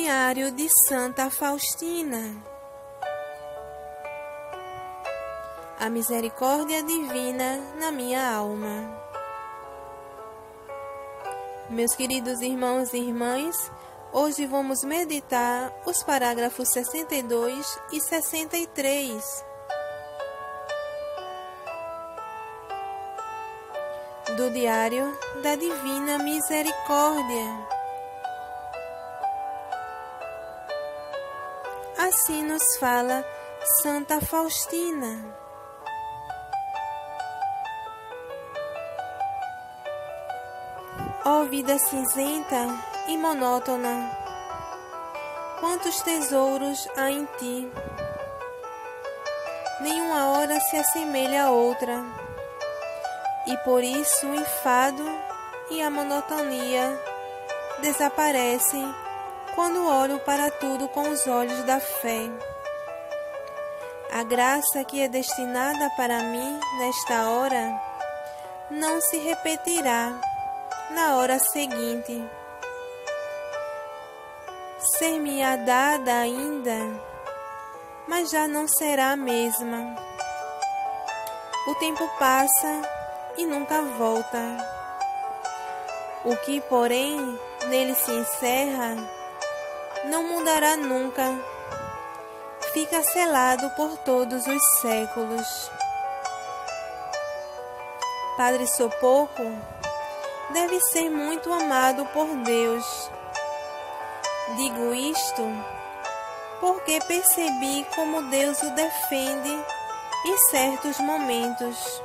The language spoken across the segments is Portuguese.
Diário de Santa Faustina. A misericórdia divina na minha alma. Meus queridos irmãos e irmãs, hoje vamos meditar os parágrafos 62 e 63 do Diário da Divina Misericórdia. Assim nos fala Santa Faustina. Ó vida cinzenta e monótona, quantos tesouros há em ti! Nenhuma hora se assemelha a outra, e por isso o enfado e a monotonia desaparecem quando olho para tudo com os olhos da fé. A graça que é destinada para mim nesta hora não se repetirá na hora seguinte. Ser-me-á dada ainda, mas já não será a mesma. O tempo passa e nunca volta. O que, porém, nele se encerra, não mudará nunca. Fica selado por todos os séculos. Padre Sopoco deve ser muito amado por Deus. Digo isto porque percebi como Deus o defende em certos momentos.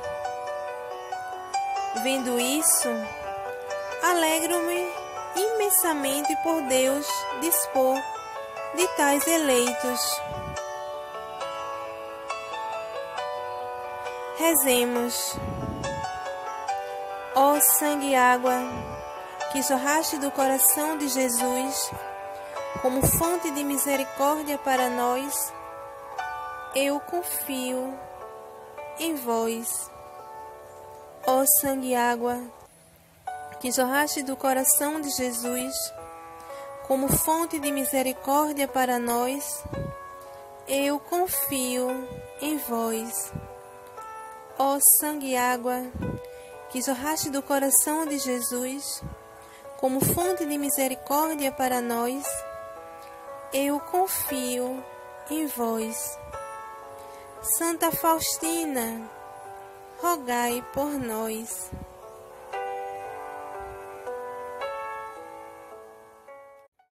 Vendo isso, alegro-me imensamente por Deus dispor de tais eleitos. Rezemos. Ó sangue e água, que jorraste do coração de Jesus, como fonte de misericórdia para nós, eu confio em vós. Ó sangue e água, que jorraste do coração de Jesus, como fonte de misericórdia para nós, eu confio em vós. Ó sangue e água, que jorraste do coração de Jesus, como fonte de misericórdia para nós, eu confio em vós. Santa Faustina, rogai por nós.